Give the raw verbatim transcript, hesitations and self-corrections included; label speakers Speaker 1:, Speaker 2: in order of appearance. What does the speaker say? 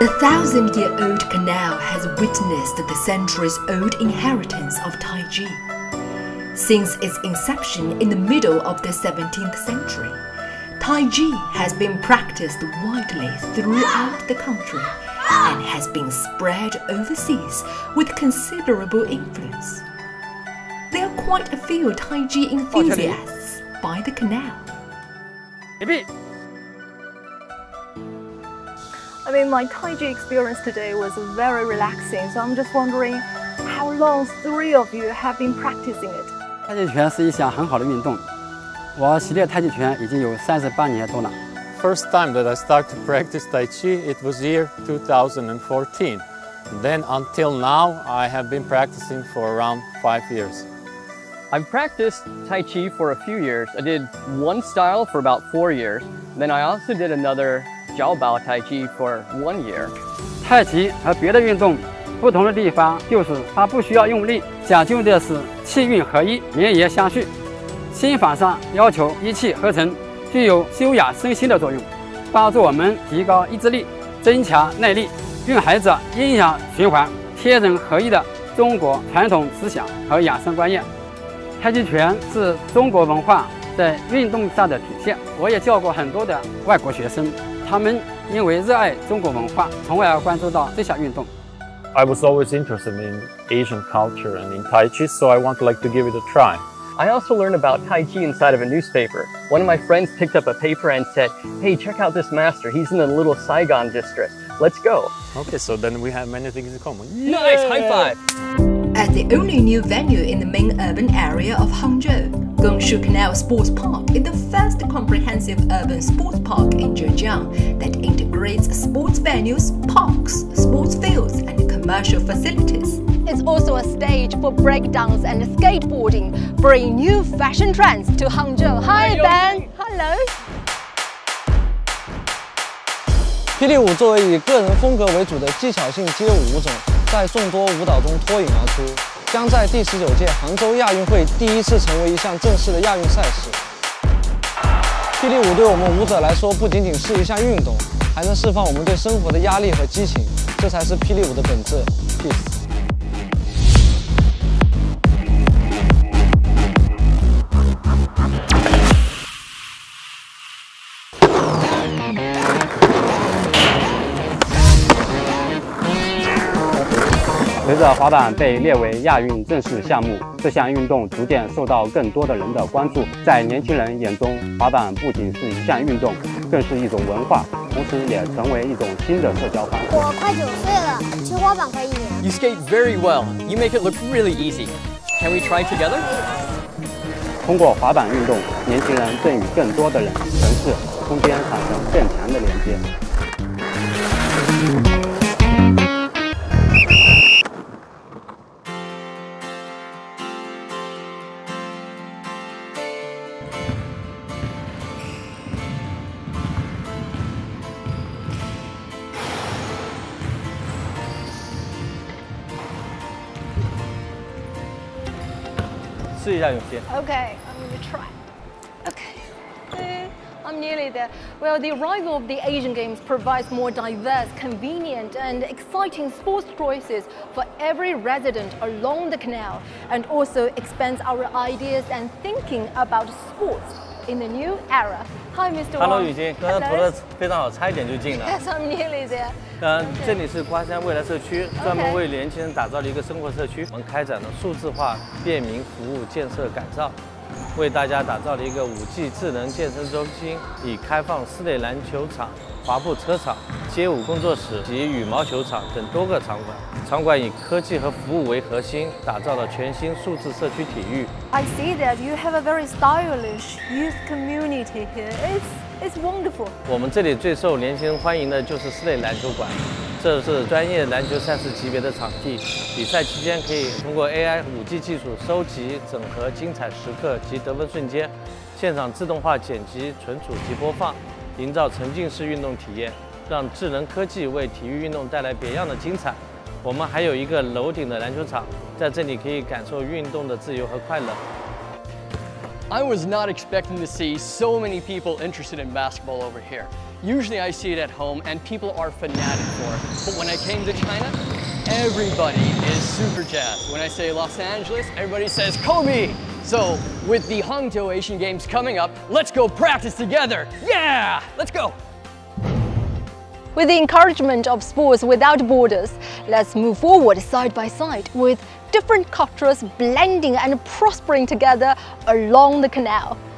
Speaker 1: The thousand-year-old canal has witnessed the centuries-old inheritance of Taiji. Since its inception in the middle of the seventeenth century, Taiji has been practiced widely throughout the country and has been spread overseas with considerable influence. There are quite a few Taiji enthusiasts by the canal.
Speaker 2: I mean, my Taiji experience today was very relaxing, so I'm just wondering how long three of you have been practicing it.
Speaker 3: 太极拳是一项很好的运动，我习练太极拳已经有三十八年多了。
Speaker 4: First time that I started to practice Tai Chi, it was year two thousand fourteen. And then until now, I have been practicing for around five years.
Speaker 5: I've practiced Tai Chi for a few years. I did one style for about four years. Then I also did another Jiao Bao Tai Chi for one year.
Speaker 3: 太极和别的运动不同的地方就是它不需要用力，讲究的是气运合一、绵延相续。心法上要求一气呵成，具有修养身心的作用，帮助我们提高意志力，增强耐力，蕴含着阴阳循环、天人合一的中国传统思想和养生观念。太极拳是中国文化在运动上的体现。我也教过很多的外国学生，他们因为热爱中国文化，从而关注到这项运动。
Speaker 4: I was always interested in Asian culture and in Tai Chi, so I want to like to give it a try.
Speaker 5: I also learned about Tai Chi inside of a newspaper. One of my friends picked up a paper and said, "Hey, check out this master. He's in the little Saigon district. Let's go."
Speaker 4: Okay, so then we have many things in common.
Speaker 5: Nice, high five!
Speaker 1: At the only new venue in the main urban area of Hangzhou, Gongshu Canal Sports Park is the first comprehensive urban sports park in Zhejiang that integrates sports venues, parks, sports fields, and commercial facilities.
Speaker 6: It's also a stage for breakdance and skateboarding, bringing new fashion trends to Hangzhou. Hi, Ben. Hello.
Speaker 7: 霹雳舞作为以个人风格为主的技巧性街舞舞种，在众多舞蹈中脱颖而出，将在第十九届杭州亚运会第一次成为一项正式的亚运赛事。霹雳舞对我们舞者来说，不仅仅是一项运动，还能释放我们对生活的压力和激情，这才是霹雳舞的本质。Peace。
Speaker 3: 随着滑板被列为亚运正式项目，这项运动逐渐受到更多的人的关注。在年轻人眼中，滑板不仅是一项运动，更是一种文化，同时也成为一种新的社交方式。
Speaker 8: 我快九岁了，骑滑板可以。
Speaker 5: You skate very well. You make it look really easy. Can we try together?
Speaker 3: 通过滑板运动，年轻人正与更多的人、城市、空间产生更强的连接。
Speaker 5: 试一下勇气。
Speaker 6: Okay, I'm going to try. Okay. Eh, I'm nearly there. Well, the arrival of the Asian Games provides more diverse, convenient, and exciting sports choices for every resident along the canal, and also expands our ideas and thinking about sports in the new era. Hi, Mister
Speaker 9: Hello,
Speaker 6: Wang.
Speaker 9: 雨欣，刚刚投的非常好，差一点就进了。
Speaker 6: Yes, I'm nearly there.
Speaker 9: 嗯，这里是瓜山未来社区，专门为年轻人打造了一个生活社区。我们开展了数字化便民服务建设改造，为大家打造了一个五 G 智能健身中心，以开放室内篮球场、滑步车场、街舞工作室及羽毛球场等多个场馆。场馆以科技和服务为核心，打造了全新数字社区体育。
Speaker 2: I see that you have a very stylish youth community here. It's it's wonderful.
Speaker 9: 我们这里最受年轻人欢迎的就是室内篮球馆，这是专业篮球赛事级别的场地。比赛期间可以通过 A I、五 G 技术收集、整合精彩时刻及得分瞬间，现场自动化剪辑、存储及播放，营造沉浸式运动体验，让智能科技为体育运动带来别样的精彩。我们还有一个楼顶的篮球场，在这里可以感受运动的自由和快乐。
Speaker 5: I was not expecting to see so many people interested in basketball over here. Usually I see it at home and people are fanatic for it. But when I came to China, everybody is super jazzed. When I say Los Angeles, everybody says Kobe. So with the Hangzhou Asian Games coming up, let's go practice together. Yeah, let's go.
Speaker 6: With the encouragement of sports without borders, let's move forward side by side with different cultures blending and prospering together along the canal.